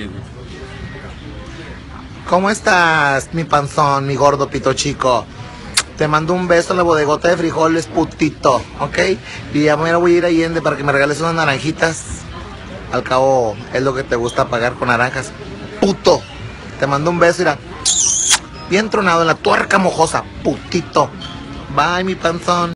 Allende. ¿Cómo estás, mi panzón, mi gordo pito chico? Te mando un beso en la bodegota de frijoles, putito, ¿ok? Y ya me voy a ir a Allende para que me regales unas naranjitas. Al cabo, es lo que te gusta pagar con naranjas. Puto. Te mando un beso, mira. Bien tronado en la tuerca mojosa, putito. Bye, mi panzón.